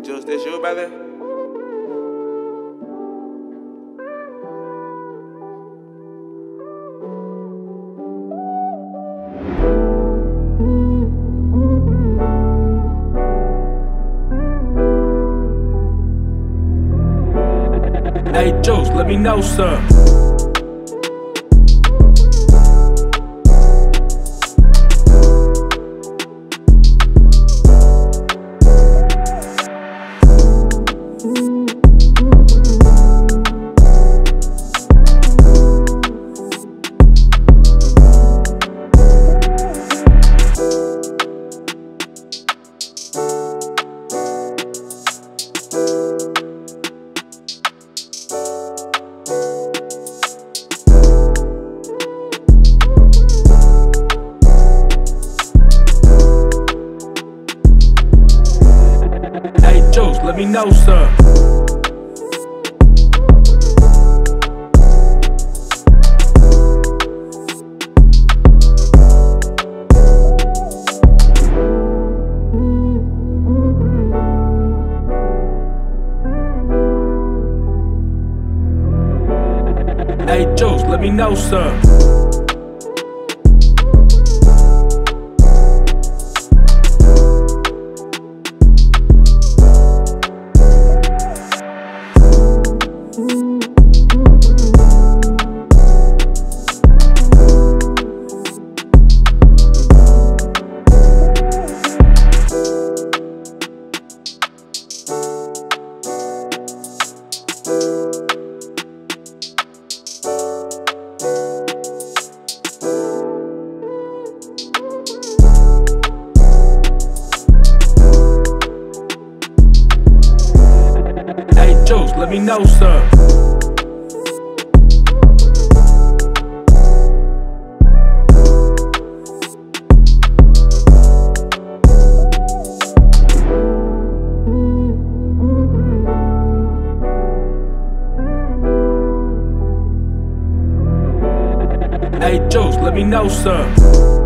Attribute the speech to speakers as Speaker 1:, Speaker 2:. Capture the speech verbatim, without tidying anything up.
Speaker 1: Juce, this you, brother?
Speaker 2: Hey Juce, let me know, sir. Juce, let me know, sir. Hey Juce, let me know, sir. Hey Juce, let me know, sir. Hey Juce, let me know, sir.